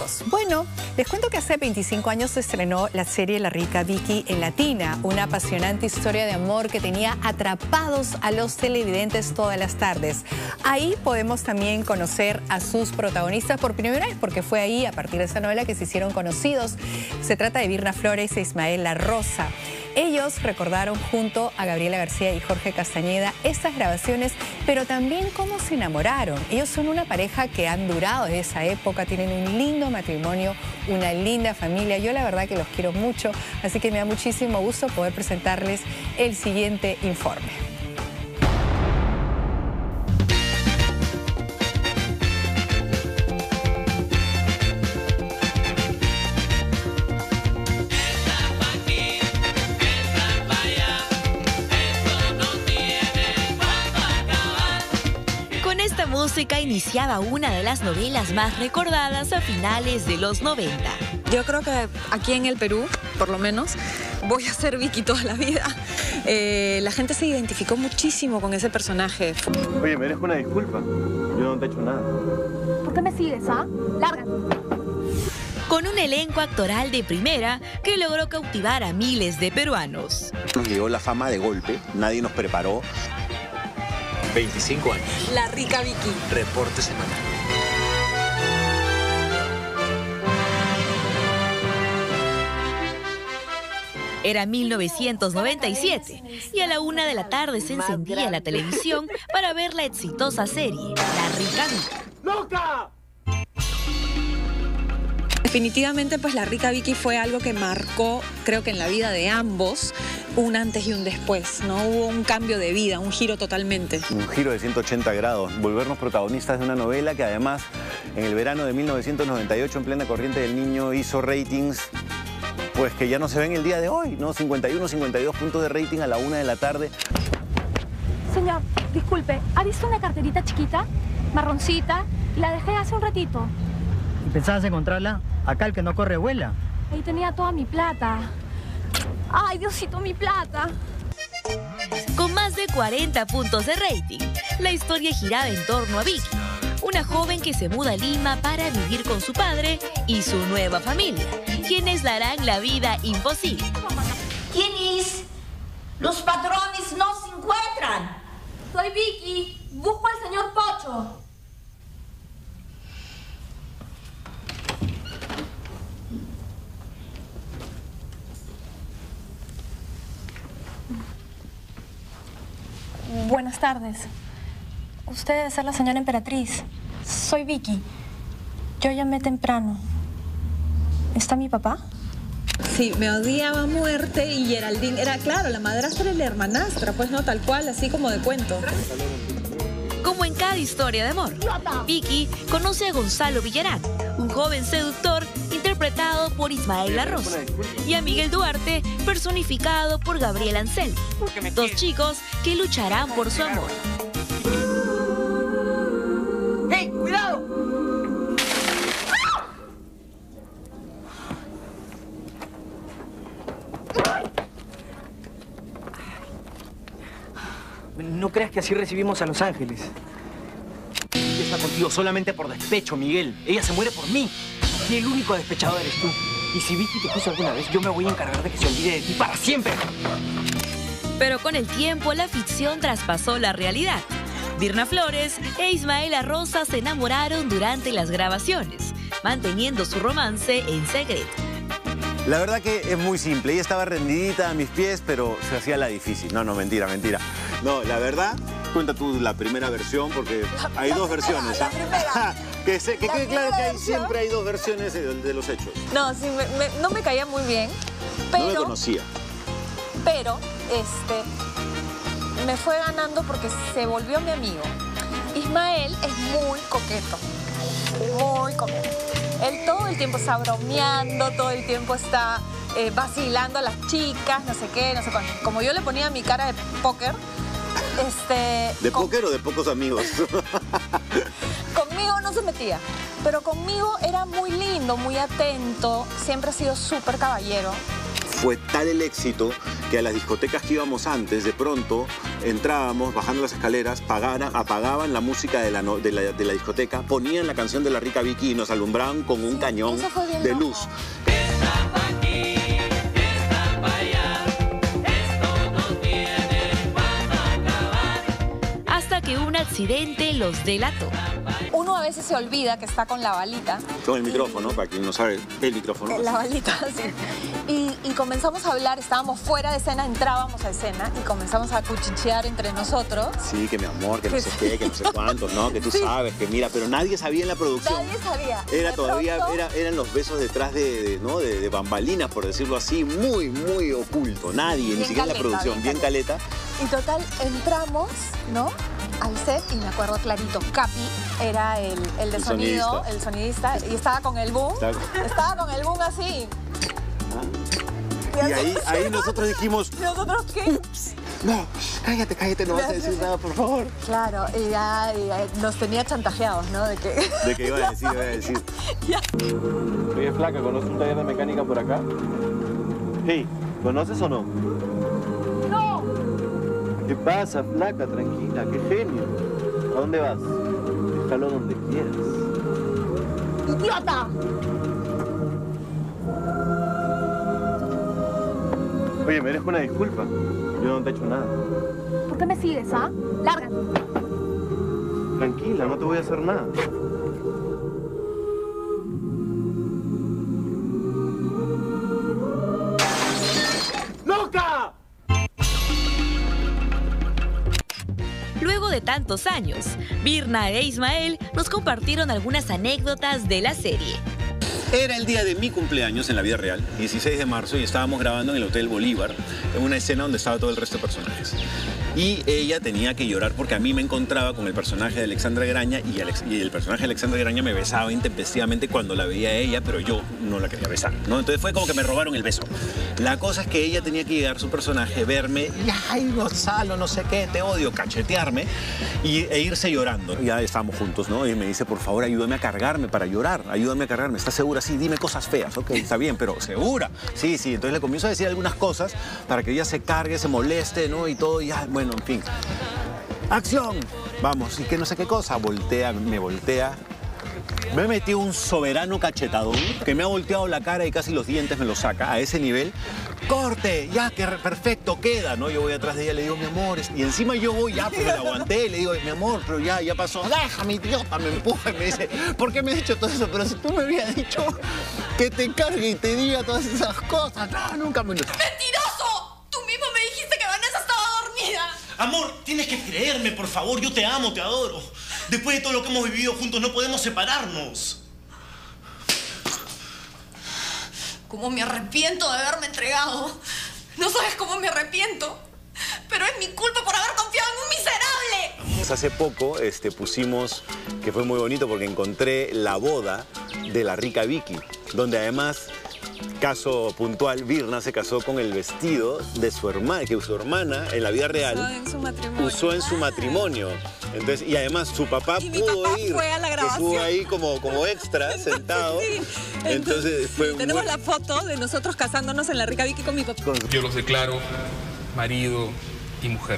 chicos? Bueno, les cuento que hace 25 años se estrenó la serie La Rica Vicky en Latina, una apasionante historia de amor que tenía atrapados a los televidentes todas las tardes. Ahí podemos también conocer a sus protagonistas por primera vez, porque fue ahí, a partir de esa novela, que se hicieron conocidos. Se trata de Virna Flores e Ismael La Rosa. Ellos recordaron junto a Gabriela García y Jorge Castañeda estas grabaciones, pero también cómo se enamoraron. Ellos son una pareja que han durado desde esa época, tienen un lindo matrimonio, una linda familia. Yo la verdad que los quiero mucho, así que me da muchísimo gusto poder presentarles el siguiente informe. Esta música iniciaba una de las novelas más recordadas a finales de los 90. Yo creo que aquí en el Perú, por lo menos, voy a ser Vicky toda la vida. La gente se identificó muchísimo con ese personaje. Oye, merezco una disculpa. Yo no te he hecho nada. ¿Por qué me sigues, ah? Lárgate. Con un elenco actoral de primera que logró cautivar a miles de peruanos. Nos llegó la fama de golpe, nadie nos preparó. 25 años. La Rica Vicky. Reporte semanal. Era 1997 y a la 1 de la tarde se encendía la televisión para ver la exitosa serie La Rica Vicky. ¡Loca! Definitivamente, pues La Rica Vicky fue algo que marcó, creo que en la vida de ambos, un antes y un después, ¿no? Hubo un cambio de vida, un giro totalmente. Un giro de 180 grados, volvernos protagonistas de una novela que además en el verano de 1998, en plena corriente del niño, hizo ratings pues que ya no se ven el día de hoy, ¿no? 51, 52 puntos de rating a la 1 de la tarde. Señor, disculpe, ¿ha visto una carterita chiquita, marroncita? La dejé hace un ratito. ¿Y pensabas encontrarla? Acá el que no corre vuela. Ahí tenía toda mi plata. ¡Ay, Diosito, mi plata! Con más de 40 puntos de rating, la historia giraba en torno a Vicky, una joven que se muda a Lima para vivir con su padre y su nueva familia, quienes le harán la vida imposible. ¿Quién es? Los patrones no se encuentran. Soy Vicky. Busco al señor Pocho. Buenas tardes. Usted debe ser la señora Emperatriz. Soy Vicky. Yo llamé temprano. ¿Está mi papá? Sí, me odiaba a muerte y Geraldine era, claro, la madrastra y la hermanastra, pues no, tal cual, así como de cuento. Como en cada historia de amor, Vicky conoce a Gonzalo Villarán, un joven seductor interpretado por Ismael La Rosa, y a Miguel Duarte, personificado por Gabriel Anselmi, dos chicos que lucharán por su amor. ¡Hey, cuidado! No creas que así recibimos a Los Ángeles. Ella está contigo solamente por despecho, Miguel. Ella se muere por mí. Y el único despechado eres tú. Y si Vicky te quiso alguna vez, yo me voy a encargar de que se olvide de ti para siempre. Pero con el tiempo, la ficción traspasó la realidad. Virna Flores e Ismael La Rosa se enamoraron durante las grabaciones, manteniendo su romance en secreto. La verdad que es muy simple, ella estaba rendidita a mis pies, pero se hacía la difícil. No, mentira. No, la verdad, cuenta tú la primera versión, porque hay dos versiones. La primera. Que quede claro que siempre hay dos versiones de los hechos. No, sí, no me caía muy bien, pero... No me conocía. Pero, me fue ganando porque se volvió mi amigo. Ismael es muy coqueto, muy coqueto. Él todo el tiempo está bromeando, todo el tiempo está vacilando a las chicas, no sé qué, no sé cuánto. Como yo le ponía mi cara de póker, ¿De póker o de pocos amigos? Conmigo no se metía, pero conmigo era muy lindo, muy atento, siempre ha sido súper caballero. fue tal el éxito que a las discotecas que íbamos antes, de pronto entrábamos, bajando las escaleras, apagaban la música de la discoteca, ponían la canción de La Rica Vicky y nos alumbraban con un cañón de luz. Hasta que un accidente los delató. Uno a veces se olvida que está con la balita. Con el micrófono, para quien no sabe, el micrófono. La balita, sí. Y comenzamos a hablar, estábamos fuera de escena, entrábamos a escena y comenzamos a cuchichear entre nosotros. Sí, que mi amor, que no sé qué, que no sé cuántos, ¿no? Que tú sabes, que mira, pero nadie sabía en la producción. Nadie sabía. Eran los besos detrás de bambalinas, por decirlo así, muy, muy oculto. Nadie, bien ni siquiera en la producción, bien caleta. Y total, entramos, ¿no? Al set y me acuerdo clarito, Capi era el de sonido, el sonidista, y estaba con el boom. Estaba con el boom así. Y ahí nosotros dijimos... ¿Nosotros qué? Ups, no, cállate, no vas a decir nada, por favor. Claro, y ya nos tenía chantajeados, ¿no? De que iba a decir. Ya. Oye, flaca, ¿conoces un taller de mecánica por acá? Hey, ¿conoces o no? ¡No! ¿Qué pasa, flaca? Tranquila, qué genio. ¿A dónde vas? Déjalo donde quieras. ¡Idiota! Oye, merezco una disculpa. Yo no te he hecho nada. ¿Por qué me sigues, ah? Lárgate. Tranquila, no te voy a hacer nada. ¡Loca! Luego de tantos años, Virna e Ismael nos compartieron algunas anécdotas de la serie. Era el día de mi cumpleaños en la vida real, 16 de marzo, y estábamos grabando en el Hotel Bolívar, en una escena donde estaba todo el resto de personajes. Y ella tenía que llorar porque a mí me encontraba con el personaje de Alexandra Graña y el personaje de Alexandra Graña me besaba intempestivamente cuando la veía a ella, pero yo no la quería besar, ¿no? Entonces fue como que me robaron el beso. La cosa es que ella tenía que llegar, su personaje, verme, y ay, Gonzalo, no sé qué, te odio, cachetearme e irse llorando. Ya estábamos juntos, ¿no? Y me dice, por favor, ayúdame a cargarme para llorar, ayúdame a cargarme. ¿Estás segura? Sí, dime cosas feas, ok, está bien, pero ¿segura? Sí, entonces le comienzo a decir algunas cosas para que ella se cargue, se moleste, ¿no? Y todo, y ya, bueno, en fin. ¡Acción! Vamos, y que no sé qué cosa, me voltea. Me metió un soberano cachetadón que me ha volteado la cara y casi los dientes me lo saca a ese nivel. ¡Corte! Ya, que perfecto, queda, ¿no? Yo voy atrás de ella, le digo, mi amor, y encima yo voy, ya, pero la aguanté, le digo, mi amor, pero ya pasó. Déjame, idiota, me empuja y me dice, ¿por qué me has hecho todo eso? Pero si tú me habías dicho que te cargue y te diga todas esas cosas, no, nunca me lo... ¡Mentiroso! Tú mismo me dijiste que Vanessa estaba dormida. Amor, tienes que creerme, por favor, yo te amo, te adoro. Después de todo lo que hemos vivido juntos, no podemos separarnos. Cómo me arrepiento de haberme entregado. No sabes cómo me arrepiento. Pero es mi culpa por haber confiado en un miserable. Hace poco pusimos, que fue muy bonito porque encontré la boda de La Rica Vicky, donde además, caso puntual, Virna se casó con el vestido de su hermana, que su hermana en la vida real usó en su matrimonio. Entonces, y además su papá pudo ir, fue a la grabación. Que estuvo ahí como extra, sentado. Sí. Entonces fue tenemos la foto de nosotros casándonos en La Rica Vicky con mi papá. Yo los declaro marido y mujer.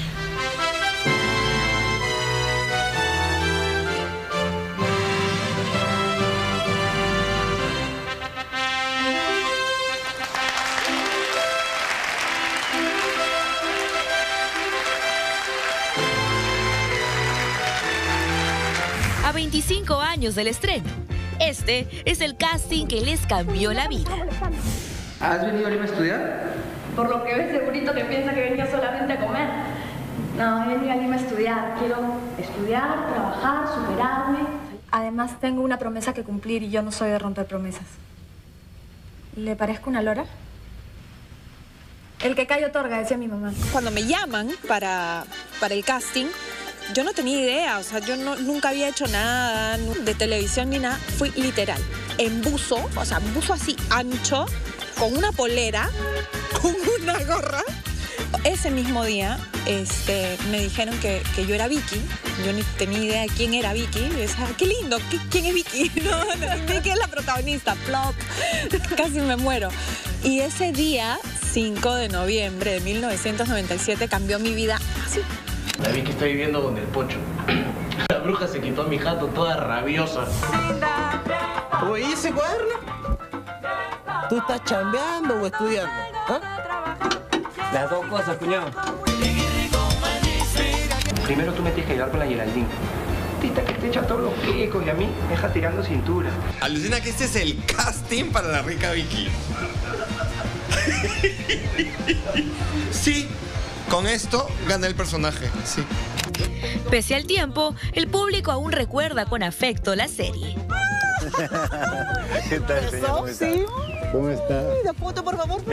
A 25 años del estreno, este es el casting que les cambió la vida. ¿Has venido a Lima a estudiar? Por lo que ves, segurito que piensa que venía solamente a comer. No, he venido a Lima a estudiar. Quiero estudiar, trabajar, superarme. Además, tengo una promesa que cumplir y yo no soy de romper promesas. ¿Le parezco una lora? El que cae otorga, decía mi mamá. Cuando me llaman para el casting, yo no tenía idea, o sea, yo nunca había hecho nada de televisión ni nada. Fui literal, en buzo, o sea, buzo así ancho, con una polera, con una gorra. Ese mismo día me dijeron que yo era Vicky. Yo ni tenía idea de quién era Vicky. Y decía, qué lindo, ¿quién es Vicky? No, Vicky es la protagonista, plop. Casi me muero. Y ese día, 5 de noviembre de 1997, cambió mi vida así. La vi que está viviendo con el Pocho. La bruja se quitó a mi jato toda rabiosa. Oye, ¿y ese cuaderno? ¿Tú estás chambeando o estudiando? ¿Ah? Las dos cosas, cuñado. Primero tú me tienes que ayudar con la Geraldine. Tita que te echa todos los picos y a mí me deja tirando cintura. Alucina que este es el casting para la rica Vicky. Sí, con esto gané el personaje, sí. Pese al tiempo, el público aún recuerda con afecto la serie. ¿Qué tal, señor? ¿Cómo está? La foto, por favor.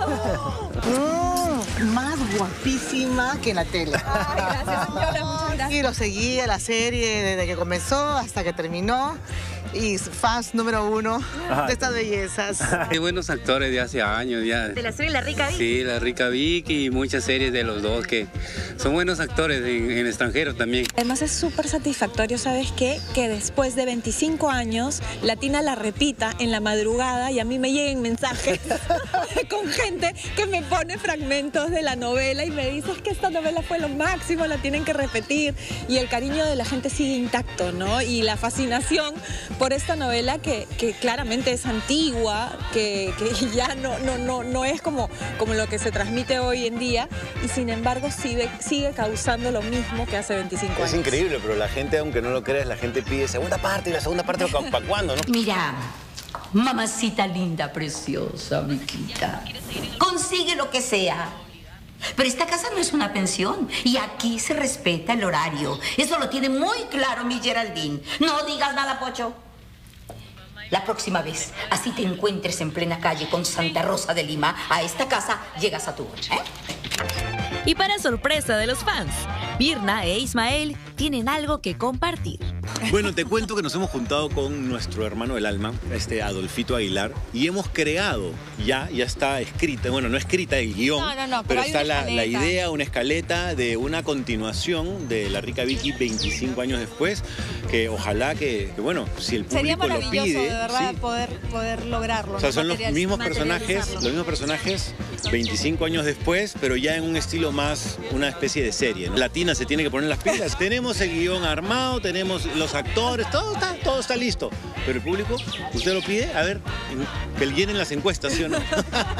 Más guapísima que en la tele. Ay, gracias, señora. Muchas gracias. Y lo seguía la serie desde que comenzó hasta que terminó. Y fans número 1 de estas bellezas. Hay buenos actores de hace años ya. ¿De la serie La Rica Vicky? Sí, La Rica Vicky y muchas series de los dos que son buenos actores en extranjero también. Además es súper satisfactorio, ¿sabes qué? Que después de 25 años, Latina la repita en la madrugada y a mí me lleguen mensajes con gente que me pone fragmentos de la novela y me dice que esta novela fue lo máximo, la tienen que repetir. Y el cariño de la gente sigue intacto, ¿no? Y la fascinación por esta novela que claramente es antigua, que ya no es como lo que se transmite hoy en día y sin embargo sigue causando lo mismo que hace 25 años. Es increíble, pero la gente, aunque no lo creas, la gente pide segunda parte y la segunda parte ¿para cuándo, no? Mira, mamacita linda, preciosa, Viquita, consigue lo que sea. Pero esta casa no es una pensión y aquí se respeta el horario. Eso lo tiene muy claro mi Geraldine. No digas nada, Pocho. La próxima vez, así te encuentres en plena calle con Santa Rosa de Lima, a esta casa llegas a tu hora, ¿eh? Y para sorpresa de los fans, Virna e Ismael tienen algo que compartir. Bueno, te cuento que nos hemos juntado con nuestro hermano del alma, Adolfito Aguilar, y hemos creado, ya está escrita, bueno, no escrita el guión, pero está la idea, una escaleta de una continuación de La Rica Vicky 25 años después, que ojalá que bueno, si el público sería lo maravilloso, pide, de verdad, sí, poder lograrlo. O sea, son los mismos personajes 25 años después, pero ya en un estilo más, una especie de serie, ¿no? Latina se tiene que poner las pilas. Tenemos el guión armado, tenemos los actores, todo está listo. Pero el público, usted lo pide, a ver, que llenen las encuestas, ¿sí o no?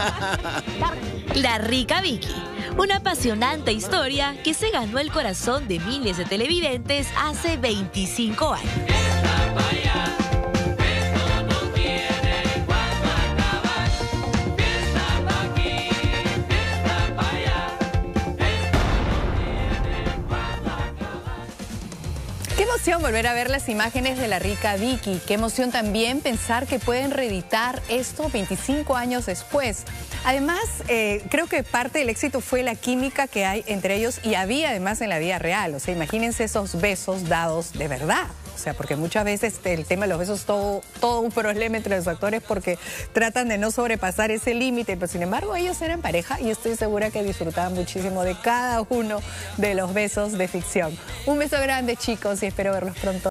La Rica Vicky, una apasionante historia que se ganó el corazón de miles de televidentes hace 25 años. Qué emoción volver a ver las imágenes de La Rica Vicky. Qué emoción también pensar que pueden reeditar esto 25 años después. Además, creo que parte del éxito fue la química que hay entre ellos y había además en la vida real. O sea, imagínense esos besos dados de verdad. O sea, porque muchas veces el tema de los besos es todo un problema entre los actores porque tratan de no sobrepasar ese límite. Pero sin embargo, ellos eran pareja y estoy segura que disfrutaban muchísimo de cada uno de los besos de ficción. Un beso grande, chicos, y espero verlos pronto.